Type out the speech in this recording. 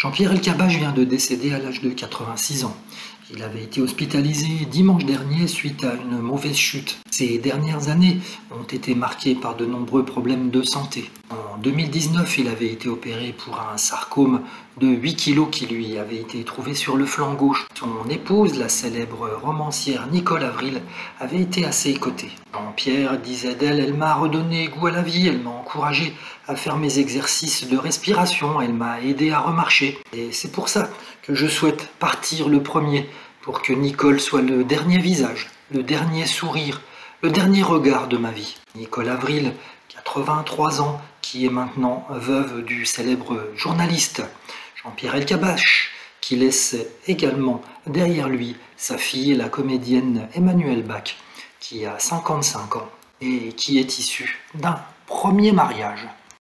Jean-Pierre Elkabbach vient de décéder à l'âge de 86 ans. Il avait été hospitalisé dimanche dernier suite à une mauvaise chute. Ces dernières années ont été marquées par de nombreux problèmes de santé. En 2019, il avait été opéré pour un sarcome de 8 kg qui lui avait été trouvé sur le flanc gauche. Son épouse, la célèbre romancière Nicole Avril, avait été à ses côtés. Jean-Pierre disait d'elle: elle m'a redonné goût à la vie, elle m'a encouragé à faire mes exercices de respiration, elle m'a aidé à remarcher. Et c'est pour ça que je souhaite partir le premier, pour que Nicole soit le dernier visage, le dernier sourire, le dernier regard de ma vie. Nicole Avril, 83 ans, qui est maintenant veuve du célèbre journaliste Jean-Pierre Elkabbach, qui laisse également derrière lui sa fille, la comédienne Emmanuelle Bach, qui a 55 ans et qui est issue d'un premier mariage.